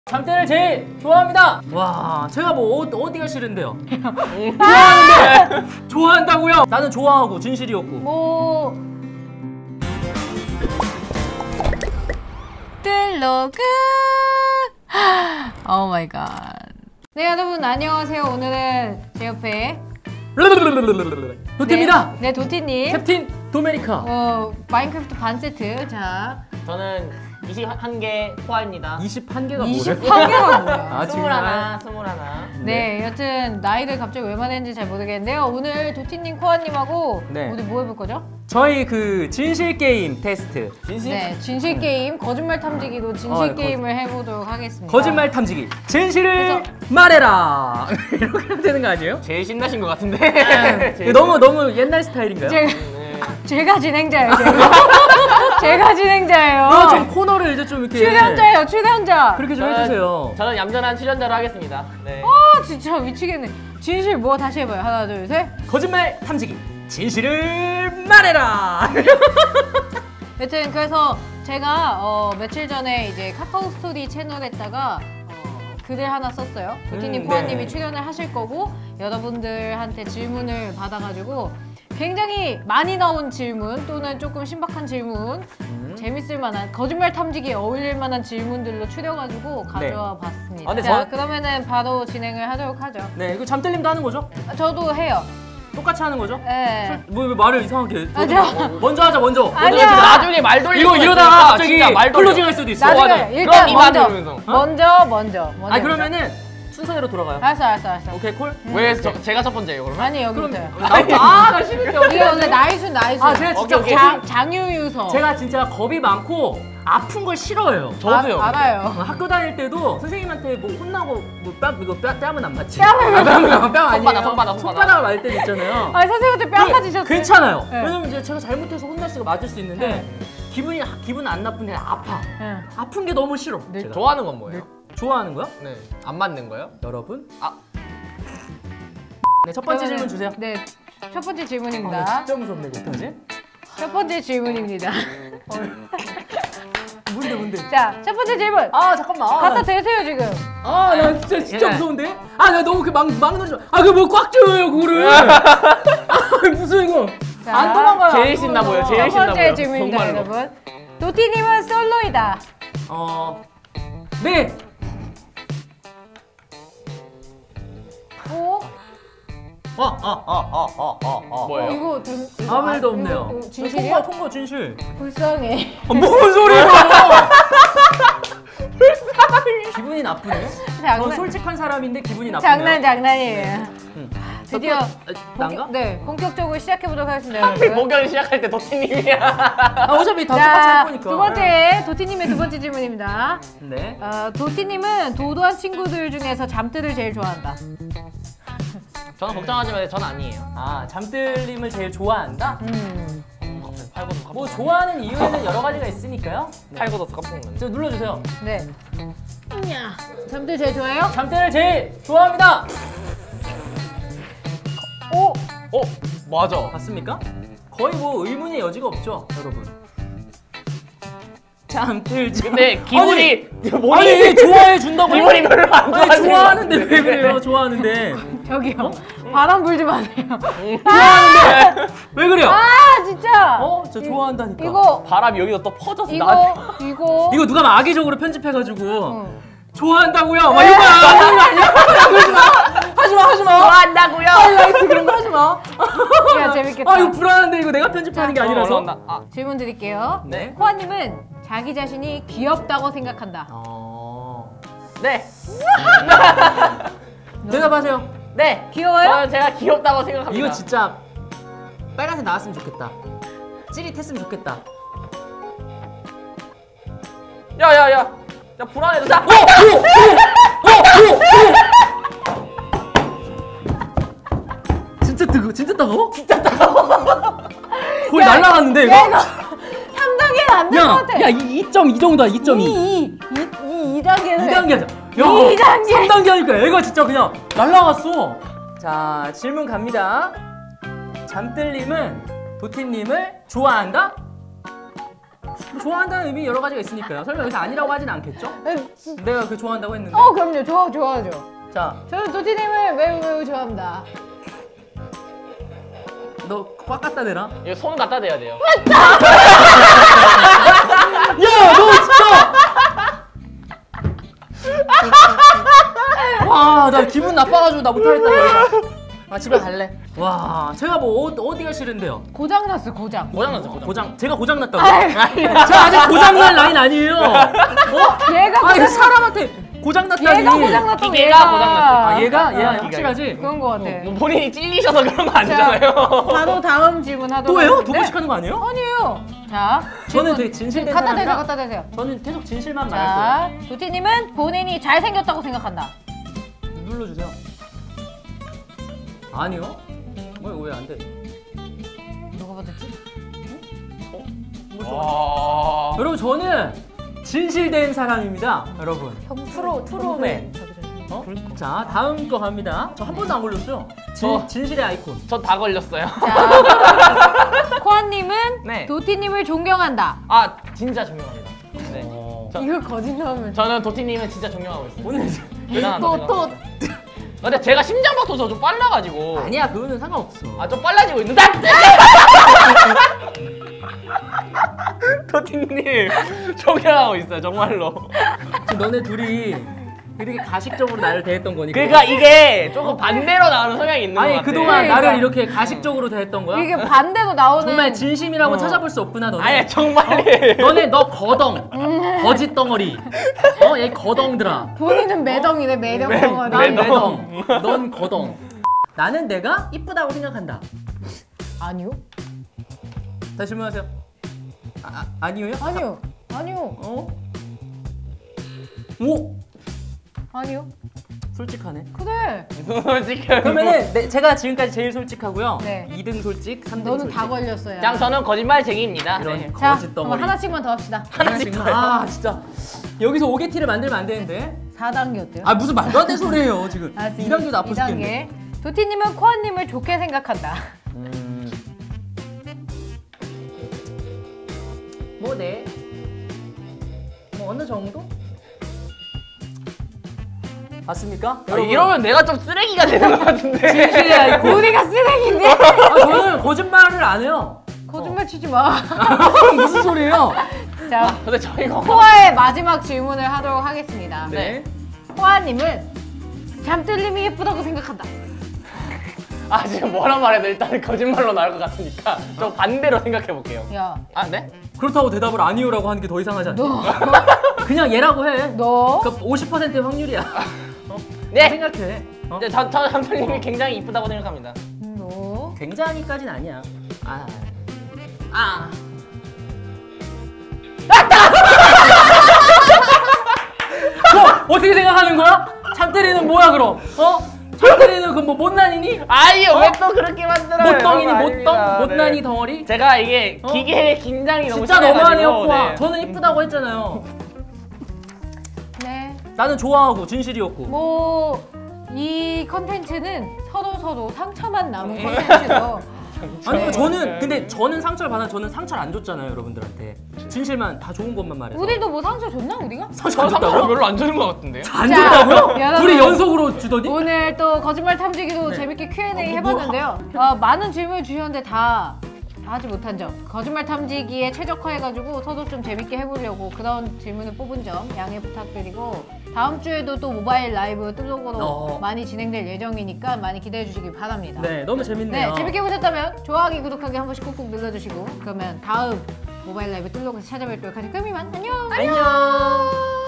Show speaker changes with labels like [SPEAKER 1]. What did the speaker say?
[SPEAKER 1] 잠들을 제일 좋아합니다. 와, 제가 뭐 어디가 싫은데요? 좋아하는데 좋아한다고요? 나는 좋아하고 진실이었고.
[SPEAKER 2] 뭐 뜰로그. 오 마이 갓. 네, 여러분 안녕하세요. 오늘은 제 옆에
[SPEAKER 1] 도티입니다.
[SPEAKER 2] 네, 도티님.
[SPEAKER 1] 캡틴 도메니카.
[SPEAKER 2] 마인크래프트 반 세트. 자,
[SPEAKER 3] 저는 21개 포화입니다.
[SPEAKER 1] 21개가 뭐래?
[SPEAKER 2] 21개가 뭐야?
[SPEAKER 1] 아,
[SPEAKER 3] 21.
[SPEAKER 2] 네, 여튼 나이를 갑자기 왜 말했는지 잘 모르겠는데요. 오늘 도티님, 코아님하고
[SPEAKER 1] 네.
[SPEAKER 2] 오늘 뭐 해볼 거죠?
[SPEAKER 1] 저희 그 진실 게임 테스트.
[SPEAKER 2] 네, 진실 게임, 거짓말 탐지기로 진실 게임을 해보도록 하겠습니다.
[SPEAKER 1] 거짓말 탐지기. 진실을
[SPEAKER 2] 그래서...
[SPEAKER 1] 말해라. 이렇게 해야 되는 거 아니에요?
[SPEAKER 3] 제일 신나신 것 같은데.
[SPEAKER 1] 너무 옛날 스타일인가요?
[SPEAKER 2] 제가 진행자예요. 제가 진행자예요.
[SPEAKER 1] 좀 코너를 이제 좀 이렇게
[SPEAKER 2] 출연자예요, 출연자.
[SPEAKER 1] 그렇게 좀 해주세요.
[SPEAKER 3] 저는 얌전한 출연자로 하겠습니다. 네.
[SPEAKER 2] 진짜 미치겠네. 진실 뭐 다시 해봐요. 하나, 둘, 셋.
[SPEAKER 1] 거짓말 탐지기. 진실을 말해라.
[SPEAKER 2] 여튼 그래서 제가 며칠 전에 이제 카카오 스토리 채널에다가 글을 하나 썼어요. 도티님, 코아님이
[SPEAKER 1] 네.
[SPEAKER 2] 출연을 하실 거고 여러분들한테 질문을 받아가지고 굉장히 많이 나온 질문 또는 조금 신박한 질문, 재밌을 만한 거짓말 탐지기에 어울릴 만한 질문들로 추려가지고 가져와 봤습니다.
[SPEAKER 3] 근데
[SPEAKER 2] 자, 그러면은 바로 진행을 하도록 하죠.
[SPEAKER 1] 네, 이거 잠들림도 하는 거죠?
[SPEAKER 2] 저도 해요.
[SPEAKER 1] 똑같이 하는 거죠?
[SPEAKER 2] 네.
[SPEAKER 1] 왜 말을 이상하게?
[SPEAKER 2] 저...
[SPEAKER 1] 먼저 하자, 먼저.
[SPEAKER 2] 아니야.
[SPEAKER 3] 나중에 말 돌리고
[SPEAKER 1] 이거 이러다가 갑자기 클로징 할 수도 있어.
[SPEAKER 2] 나중에 일단 먼저.
[SPEAKER 1] 아니 그러면은 순서대로 돌아가요.
[SPEAKER 2] 알았어.
[SPEAKER 3] 오케이, 콜? 왜 제가 첫 번째예요, 그러면?
[SPEAKER 2] 아니, 여기부터요.
[SPEAKER 1] 나 싫은데.
[SPEAKER 2] 이게 원래 나이순.
[SPEAKER 1] 아, 제가 진짜
[SPEAKER 3] 오케이.
[SPEAKER 2] 장유유서.
[SPEAKER 1] 제가 진짜 겁이 많고 아픈 걸 싫어해요.
[SPEAKER 3] 저도요.
[SPEAKER 2] 알아요.
[SPEAKER 1] 학교 다닐 때도 선생님한테 뭐 혼나고 뭐 뺨은 안 맞지?
[SPEAKER 2] 뺨을
[SPEAKER 1] 뺨 아니에요.
[SPEAKER 3] 손바닥.
[SPEAKER 1] 손바닥을 맞을 때도 있잖아요.
[SPEAKER 2] 아니, 선생님한테 뺨 맞으셨어요.
[SPEAKER 1] 괜찮아요.
[SPEAKER 2] 네.
[SPEAKER 1] 왜냐면 이제 제가 잘못해서 혼났으니까 맞을 수 있는데 기분은 안 나쁜데 아파.
[SPEAKER 2] 네.
[SPEAKER 1] 아픈 게 너무 싫어.
[SPEAKER 2] 네.
[SPEAKER 1] 제가.
[SPEAKER 3] 좋아하는 건 뭐예요?
[SPEAKER 1] 좋아하는 거요?
[SPEAKER 3] 네. 안 맞는 거요?
[SPEAKER 1] 여러분?
[SPEAKER 3] 아.
[SPEAKER 1] 네, 첫 번째 질문 주세요.
[SPEAKER 2] 네, 첫 번째
[SPEAKER 1] 나
[SPEAKER 2] 질문입니다.
[SPEAKER 1] 진짜 무섭네, 어떡하지?
[SPEAKER 2] 첫 번째 질문입니다.
[SPEAKER 1] 뭔데?
[SPEAKER 2] 자, 첫 번째 질문.
[SPEAKER 1] 아, 잠깐만.
[SPEAKER 2] 갖다 대세요, 지금.
[SPEAKER 1] 나 진짜 무서운데? 나 너무 막 넣지 마. 그거 뭐 꽉 줘요, 그거를. 무슨 이거.
[SPEAKER 2] 자,
[SPEAKER 1] 안 도망가요.
[SPEAKER 3] 제일 신나 보여, 제일
[SPEAKER 2] 첫
[SPEAKER 3] 신나
[SPEAKER 2] 번째
[SPEAKER 3] 보여.
[SPEAKER 2] 질문입니다,
[SPEAKER 3] 정말로.
[SPEAKER 2] 여러분. 도티님은 솔로이다.
[SPEAKER 1] 네.
[SPEAKER 2] 오?
[SPEAKER 3] 뭐예요?
[SPEAKER 2] 이거
[SPEAKER 1] 아무 일도 없네요.
[SPEAKER 2] 이거 진실이야?
[SPEAKER 1] 통과 진실.
[SPEAKER 2] 불쌍해.
[SPEAKER 1] 뭔 소리야? 기분이 나쁘네. 저 솔직한 사람인데 기분이 나쁘네요.
[SPEAKER 2] 장난이에요. 드디어
[SPEAKER 1] 난가?
[SPEAKER 2] 네, 본격적으로 시작해보도록 하겠습니다.
[SPEAKER 3] 하필 목요일 시작할 때 도티님이야.
[SPEAKER 1] 어차피 다 똑같이 할 거니까.
[SPEAKER 2] 두 번째, 도티님의 두 번째 질문입니다.
[SPEAKER 1] 네.
[SPEAKER 2] 도티님은 도도한 친구들 중에서 잠들을 제일 좋아한다.
[SPEAKER 3] 저는 걱정하지 마세요. 전 아니에요.
[SPEAKER 1] 잠들림을 제일 좋아한다?
[SPEAKER 3] 갑자기 팔고도
[SPEAKER 1] 뭐 좋아하는 이유에는 여러 가지가 있으니까요.
[SPEAKER 3] 팔고도 깜짝 놀랐네.
[SPEAKER 1] 저 눌러주세요.
[SPEAKER 2] 네. 잠들 제일 좋아해요?
[SPEAKER 1] 잠들을 제일 좋아합니다.
[SPEAKER 3] 맞아.
[SPEAKER 1] 맞습니까? 거의 뭐 의문의 여지가 없죠, 여러분. 잠들.
[SPEAKER 3] 근데 기분이
[SPEAKER 1] 아니 좋아해 준다고.
[SPEAKER 3] 기분이 별로 안 좋아지는 것
[SPEAKER 1] 좋아하는데
[SPEAKER 3] 같은데.
[SPEAKER 1] 왜 그래요? 좋아하는데.
[SPEAKER 2] 저기요. 바람 불지 마세요.
[SPEAKER 1] 좋아하는데 왜 그래요?
[SPEAKER 2] 진짜.
[SPEAKER 1] 저 좋아한다니까.
[SPEAKER 2] 이거
[SPEAKER 3] 바람이 여기서 또 퍼져서 나한테.
[SPEAKER 2] 이거
[SPEAKER 1] 누가 막 악의적으로 편집해가지고 좋아한다고요? 막
[SPEAKER 2] 네.
[SPEAKER 1] 이거 아니야? 하지 마.
[SPEAKER 3] 좋아한다고요?
[SPEAKER 1] 하이라이트 그런 거 하지 마.
[SPEAKER 2] 야, 재밌겠다.
[SPEAKER 1] 이거 불안한데 이거 내가 편집하는 게 아니라서.
[SPEAKER 3] 올라온다.
[SPEAKER 2] 질문 드릴게요.
[SPEAKER 1] 네.
[SPEAKER 2] 코아님은 자기 자신이 귀엽다고 생각한다.
[SPEAKER 3] 네.
[SPEAKER 1] 대답하세요.
[SPEAKER 3] 네.
[SPEAKER 2] 귀여워요?
[SPEAKER 3] 저는 제가 귀엽다고 생각합니다.
[SPEAKER 1] 이거 진짜 빨간색 나왔으면 좋겠다. 찌릿했으면 좋겠다.
[SPEAKER 3] 야, 불안해졌다.
[SPEAKER 1] 진짜 따가워? 진짜 따가워. 거의 날라갔는데 이거?
[SPEAKER 2] 3단계는 안 될 것 같아.
[SPEAKER 1] 2.2 정도야. 2.2.
[SPEAKER 2] 2단계는
[SPEAKER 1] 2단계 하자.
[SPEAKER 2] 2단계.
[SPEAKER 1] 3단계 하니까 애가 진짜 그냥 날라갔어. 자, 질문 갑니다. 잠들님은 도티님을 좋아한다? 좋아한다는 의미 여러 가지가 있으니까요. 설마 여기서 아니라고 하진 않겠죠? 내가 그 좋아한다고 했는데.
[SPEAKER 2] 그럼요. 좋아하죠.
[SPEAKER 1] 자,
[SPEAKER 2] 저는 도티님을 매우 좋아합니다.
[SPEAKER 1] 너 꽉 갖다 대라.
[SPEAKER 3] 이거 손 갖다 대야 돼요.
[SPEAKER 1] 야, 너 진짜! 와, 나 기분 나빠가지고 나 못하겠다. 아, 집에 갈래. 와, 제가 뭐 어디가 싫은데요?
[SPEAKER 2] 고장났어, 고장.
[SPEAKER 3] 고장났어, 고장.
[SPEAKER 1] 고장, 제가 고장났다고요? 제가 아직 고장난 라인 아니에요.
[SPEAKER 2] 얘가
[SPEAKER 1] 아니, 사람한테 고장났다니.
[SPEAKER 2] 얘가 고장났다고
[SPEAKER 3] 기계가 고장났어요.
[SPEAKER 1] 아, 얘가? 얘
[SPEAKER 3] 기계가.
[SPEAKER 1] 확실하지?
[SPEAKER 2] 그런 거 같아.
[SPEAKER 3] 뭐 본인이 찔리셔서 그런 거 아니잖아요.
[SPEAKER 2] 바로 다음 질문 하도록
[SPEAKER 1] 또예요?
[SPEAKER 2] 하겠습니다.
[SPEAKER 1] 두 번씩 하는 거 아니에요?
[SPEAKER 2] 아니에요. 자,
[SPEAKER 1] 저는 되게 진실된
[SPEAKER 2] 갖다 대세요,
[SPEAKER 1] 사람이라
[SPEAKER 2] 갖다 대세요.
[SPEAKER 1] 저는 계속 진실만 말할 거예요.
[SPEAKER 2] 자, 도티님은 본인이 잘생겼다고 생각한다.
[SPEAKER 1] 눌러주세요. 아니요. 왜 안 돼?
[SPEAKER 2] 누가 받았지?
[SPEAKER 3] 와.
[SPEAKER 1] 여러분, 저는 진실된 사람입니다. 여러분. 프로맨. 자, 다음 거 갑니다. 저 한 번도 안 걸렸어요. 진실의 아이콘.
[SPEAKER 3] 저 다 걸렸어요.
[SPEAKER 2] 자, 코아님은
[SPEAKER 3] 네.
[SPEAKER 2] 도티님을 존경한다.
[SPEAKER 3] 아, 진짜 존경합니다. 네.
[SPEAKER 2] 이거 거짓말하면
[SPEAKER 3] 저는 도티님은 진짜 존경하고 있어요.
[SPEAKER 1] 오늘
[SPEAKER 3] 대단하다.
[SPEAKER 1] 또
[SPEAKER 3] 근데 제가 심장박도서 좀 빨라가지고.
[SPEAKER 1] 아니야, 그거는 상관없어.
[SPEAKER 3] 아, 좀 빨라지고 있는데. 도티님 존경하고 있어요, 정말로.
[SPEAKER 1] 지금 너네 둘이 이렇게 가식적으로 나를 대했던 거니까.
[SPEAKER 3] 그러니까 이게 조금 반대로 나오는 성향이 있는 것
[SPEAKER 1] 아니,
[SPEAKER 3] 같아.
[SPEAKER 1] 그동안
[SPEAKER 2] 그러니까.
[SPEAKER 1] 나를 이렇게 가식적으로 대했던 거야?
[SPEAKER 2] 이게 반대로 나오는
[SPEAKER 1] 정말 진심이라고 찾아볼 수 없구나, 너네.
[SPEAKER 3] 아니, 정말이에요.
[SPEAKER 1] 너 거덩. 거짓 덩어리. 얘 거덩들아.
[SPEAKER 2] 본인은 매덩이네, 매덩 덩어리.
[SPEAKER 1] 난
[SPEAKER 3] 매덩.
[SPEAKER 1] 매덩. 넌 거덩. 나는 내가 이쁘다고 생각한다.
[SPEAKER 2] 아니요.
[SPEAKER 1] 다시 질문하세요. 아니요요?
[SPEAKER 2] 아니요. 아니요.
[SPEAKER 1] 어? 오!
[SPEAKER 2] 아니요.
[SPEAKER 1] 솔직하네.
[SPEAKER 2] 그래.
[SPEAKER 3] 솔직히.
[SPEAKER 1] 그러면은 제가 지금까지 제일 솔직하고요.
[SPEAKER 2] 네.
[SPEAKER 1] 2등 솔직, 3등
[SPEAKER 2] 너는
[SPEAKER 1] 솔직.
[SPEAKER 2] 다 걸렸어요.
[SPEAKER 3] 그냥 저는 거짓말쟁이입니다.
[SPEAKER 1] 이런
[SPEAKER 3] 네.
[SPEAKER 2] 자,
[SPEAKER 1] 거짓
[SPEAKER 2] 그럼
[SPEAKER 1] 덩어리.
[SPEAKER 2] 하나씩만 더 합시다.
[SPEAKER 1] 하나씩. 아, 진짜. 여기서 오게티를 만들면 안 되는데.
[SPEAKER 2] 4단계 어때요?
[SPEAKER 1] 아, 무슨 말도 안 되는 소리예요, 지금.
[SPEAKER 2] 아,
[SPEAKER 1] 2단계도 아파 죽겠네.
[SPEAKER 2] 2단계. 도티님은 코아님을 좋게 생각한다.
[SPEAKER 1] 뭐, 네. 뭐, 어느 정도? 맞습니까?
[SPEAKER 3] 아, 이러면 내가 좀 쓰레기가 되는 것 같은데.
[SPEAKER 1] 진실의 아이콘.
[SPEAKER 2] 우리가 쓰레기인데?
[SPEAKER 1] 아, 저는 거짓말을 안 해요.
[SPEAKER 2] 거짓말 치지 마.
[SPEAKER 1] 무슨 소리예요?
[SPEAKER 2] 자,
[SPEAKER 3] 근데 저희가
[SPEAKER 2] 코아의 마지막 질문을 하도록 하겠습니다.
[SPEAKER 1] 네.
[SPEAKER 2] 코아님은 잠들림이 예쁘다고 생각한다.
[SPEAKER 3] 아, 지금 뭐란 말해도 일단은 거짓말로 나올 것 같으니까 좀 반대로 생각해 볼게요.
[SPEAKER 2] 야,
[SPEAKER 3] 아, 네?
[SPEAKER 1] 그렇다고 대답을 아니요라고 하는 게 더 이상하지 않니?
[SPEAKER 2] 너,
[SPEAKER 1] 그냥 얘라고 해.
[SPEAKER 2] 너.
[SPEAKER 1] 그러니까 50%의 확률이야.
[SPEAKER 3] 네.
[SPEAKER 1] 생각해.
[SPEAKER 3] 네, 저 잠들님이 굉장히 이쁘다고 생각합니다.
[SPEAKER 2] 너.
[SPEAKER 1] 굉장히까지는 아니야. 그럼 어떻게 생각하는 거야? 참때리는 뭐야 그럼? 참때리는 그 뭐 못난이니?
[SPEAKER 3] 아니요, 왜 또 그렇게 만들어요?
[SPEAKER 1] 못덩이니
[SPEAKER 3] 그런 거
[SPEAKER 1] 못덩?
[SPEAKER 3] 아닙니다.
[SPEAKER 1] 못난이
[SPEAKER 3] 네.
[SPEAKER 1] 덩어리?
[SPEAKER 3] 제가 이게 기계의 긴장이 너무
[SPEAKER 1] 진짜 너무하네요,
[SPEAKER 3] 심해가지고,
[SPEAKER 1] 코아.
[SPEAKER 3] 네.
[SPEAKER 1] 저는 이쁘다고 했잖아요.
[SPEAKER 2] 네.
[SPEAKER 1] 나는 좋아하고 진실이었고.
[SPEAKER 2] 뭐, 이 컨텐츠는 서로 상처만 남은 컨텐츠죠.
[SPEAKER 1] 아니 근데 저는 상처를 받아. 저는 상처를 안 줬잖아요, 여러분들한테. 진실만 다 좋은 것만 말해서.
[SPEAKER 2] 우리도 뭐 상처 줬나, 우리가?
[SPEAKER 1] 상처 안
[SPEAKER 3] 상처
[SPEAKER 1] 줬다고요?
[SPEAKER 3] 별로 안 주는 것 같은데요?
[SPEAKER 1] 안
[SPEAKER 2] 자,
[SPEAKER 1] 줬다고요?
[SPEAKER 2] 여러분.
[SPEAKER 1] 둘이 연속으로 주더니?
[SPEAKER 2] 오늘 또 거짓말 탐지기도
[SPEAKER 1] 네.
[SPEAKER 2] 재밌게 Q&A
[SPEAKER 1] 뭐,
[SPEAKER 2] 해봤는데요. 많은 질문을 주셨는데 다 하지 못한 점, 거짓말 탐지기에 최적화해가지고 서로 좀 재밌게 해보려고 그런 질문을 뽑은 점 양해 부탁드리고, 다음 주에도 또 모바일 라이브 뜰록으로 많이 진행될 예정이니까 많이 기대해 주시기 바랍니다.
[SPEAKER 1] 네, 너무 재밌네요.
[SPEAKER 2] 네, 재밌게 보셨다면 좋아하기, 구독하기 한 번씩 꾹꾹 눌러주시고, 그러면 다음 모바일 라이브 뜰록에서 찾아뵙도록 하죠. 그럼 이만 안녕!
[SPEAKER 1] 안녕.